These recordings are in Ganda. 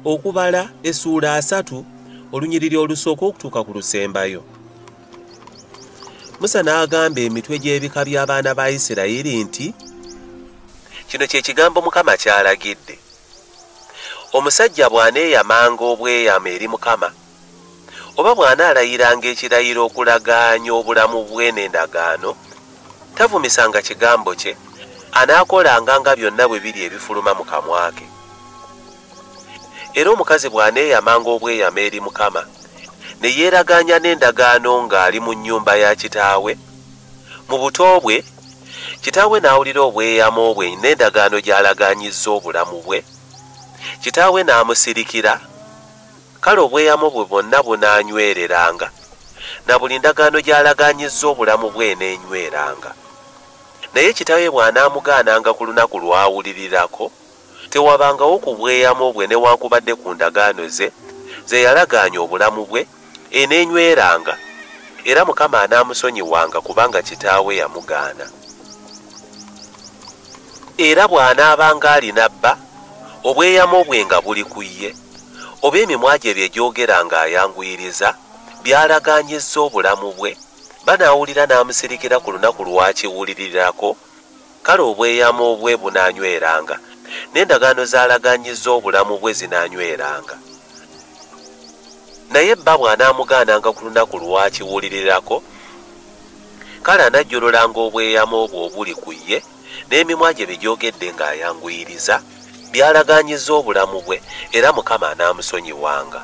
okubala essuula 3 olunyiriri olusooka okutuuka ku lusembayo. Musa n'agamba emitwe gy'ebika by'abaana ba Isirayiri nti, kino kye kigambo Mukama ky'alagidde. Omusajja bw'aneeyamanga obweyamo eri Mukama, oba bw'anaalayiranga ekirayiro okulagaanya obulamu bwe n'endagaano, tavumisanga kigambo kye, anaakolanga nga byonna bwe biri ebifuluma mu kamwa ke. Era omukazi bw'aneeyamanga obweyamo eri Mukama, ne yeeragaanya n'endagaano ng'ali mu nnyumba ya kitaawe, mu buto bwe, kitaawe n'awulira obweyamo bwe n'endagaano gy'alagaanyizza obulamu bwe, kitaawe n'amusirikira, kale obweyamo bwe bwonna bunaanywereranga, na buli ndagaano gy'alagaanyizza obulamu bwe n'enyweranga. Naye kitaawe bw'anaamugaananga ku lunaku lw'awulirirako, tewabangawo ku bweyamo bwe newankubadde ku ndagaano ze yalagaanya obulamu bwe, eneenyweranga, era Mukama anaamusonyiwanga kubanga kitaawe yamugaana. Era bw'anaabanga alina bba, obweyamo bwe nga buli ku ye, oba emimwa gye bye gyogera ng'ayanguyiriza, byalagaanyizza obulamu bwe, banaawulira n'amusirikira ku lunaku lw'akiwulirirako, kale obweyamo bwe bunaanyweranga, n'endagaano z'alagaanyizza obulamu bwe zinaanyweranga. Naye bba bw'anaamugaananga ku lunaku lw'akiwulirirako, kale anajjololanga obweyamo bwe obuli ku ye, n'emimwa gye bye gyogedde ng'ayanguyiriza, byalagaanyizza obulamu bwe, era Mukama anaamusonyiwanga.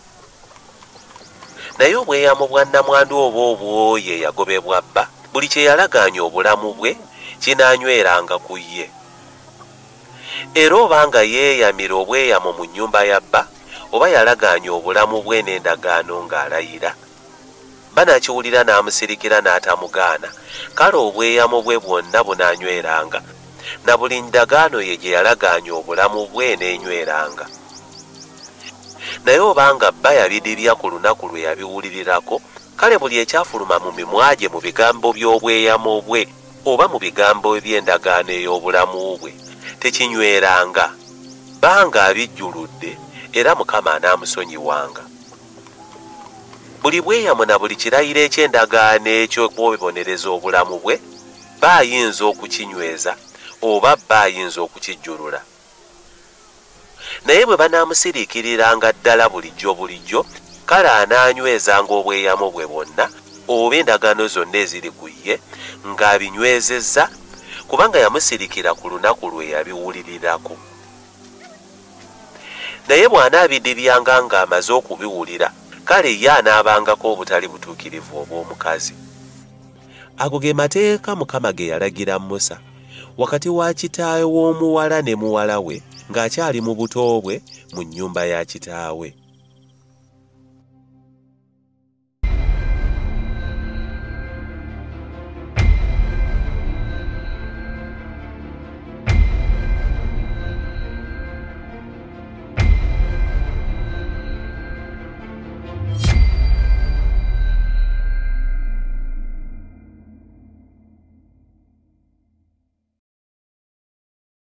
Naye obweyamo bwa nnamwandu oba obwoyo eyagobebwa bba, buli kye yalagaanya obulamu bwe kinaanyweranga ku ye. Era obanga yeeyamira obweyamo mu nnyumba ya bba, oba yalagaanya obulamu bwe n'endagaano ng'alayira, banaakiwulira n'amusirikira n'atamugaana, kale obweyamo bwe bwonna bunaanyweranga, na buli ndagaano ye gye yalagaanya obulamu bwe n'enyweranga. Naye obanga bba yabidibya ku lunaku lwe yabiwulirirako, kale buli ekyafuluma mu mimwa gye mu bigambo by'obweyamo bwe oba mu bigambo by'endagaano ey'obulamu bwe tekinyweranga, banga abijjuludde, era Mukama anaamusonyiwanga. Buli bweyamo na buli kirayiro eky'endagaano eky'okwobonereza obulamu bwe, bba ayinza okukinyweza oba bba ayinza okukijjulula. Naye bwe banaamusiriikiriranga ddala bulijjo, kale anaanywezanga obweyamo bwe bwonna oba endagaano zonna eziri ku ye ng'abinywezezza, kubanga yamusirikira ku lunaku lwe yabiwulirirako. Naye bw'anaabidibyanga ng'amaze okubiwulira, kale ye anaabangako obutali butuukirivu obw'omukazi. Ago ge mateeka Mukama ge yalagira Musa wakati wa kitaawe w'omuwala ne muwala we ng'akyali mu buto bwe mu nnyumba ya kitaawe.